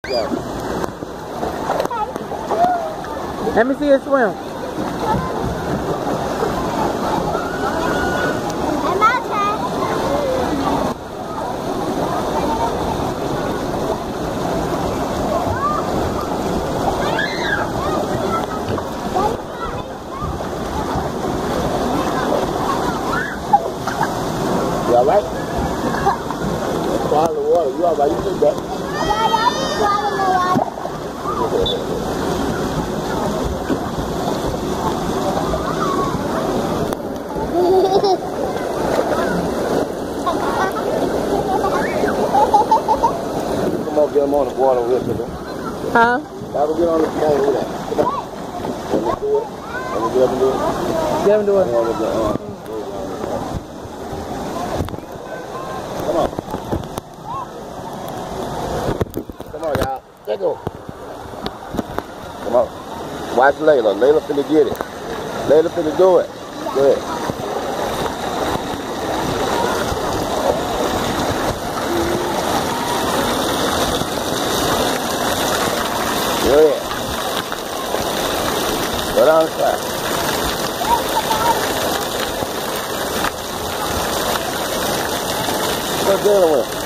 Yeah. Let me see you swim. You alright? Swallow the water. You alright? You think that? Come on, get him on the water with me. Huh? I'll get on the phone with that. Come on. Let me do it. Let me get up and do it. Get him to it. Come on. Come on, y'all. Let go. Come on. Watch Layla. Layla finna get it. Layla finna do it. Go ahead. Go ahead. Go down the side. What's dealing with?